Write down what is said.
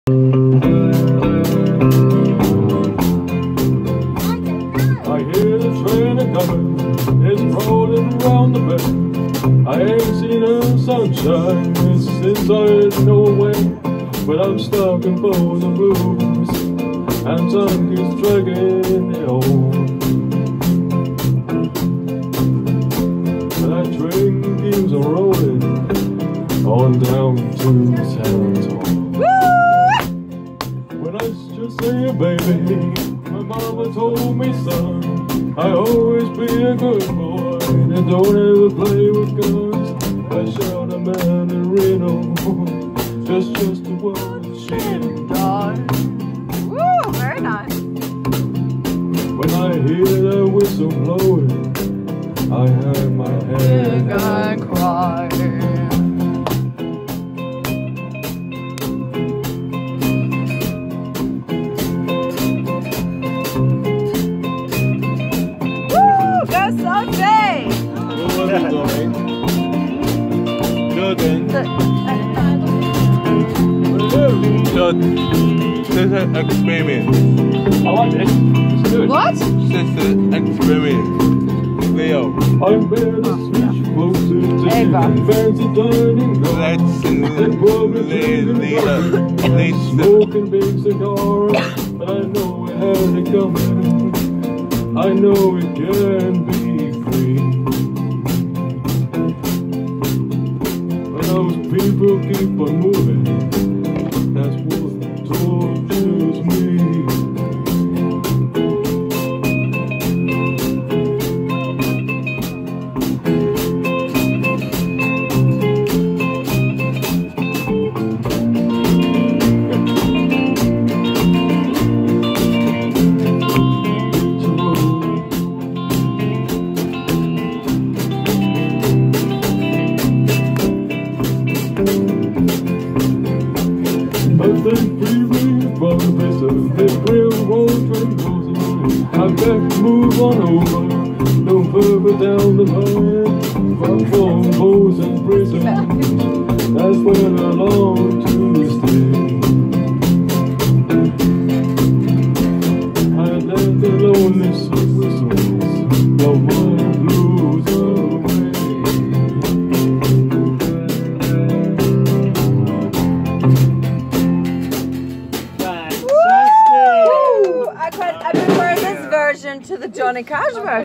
I hear the train a-comin', it's rolling around the bend. I ain't seen the sunshine since I know away. But I'm stuck in for the blues, and time keeps dragging me home. And that train keeps on rolling on down to San Antonio. When I just say, baby, my mama told me, son, I always be a good boy and don't ever play with guns. I shot a man in Reno, just the word she done. Woo, very nice. When I hear that whistle blowing, I have my head and cry. This is an experiment. I like this. It's good. What? This is an experiment. Leo. I'm better switch close to the fancy dining room. Let's smoking big cigars, but I know it had it coming. I know it can be free. But those people keep on moving. That's what tortures me. But they free me from the place of the railroad train goes away. I better move on over, no further down the line. From foes and prison, that's where I long to stay. I let the lonely whistles blow my blues away. I prefer this version to the Johnny Cash version.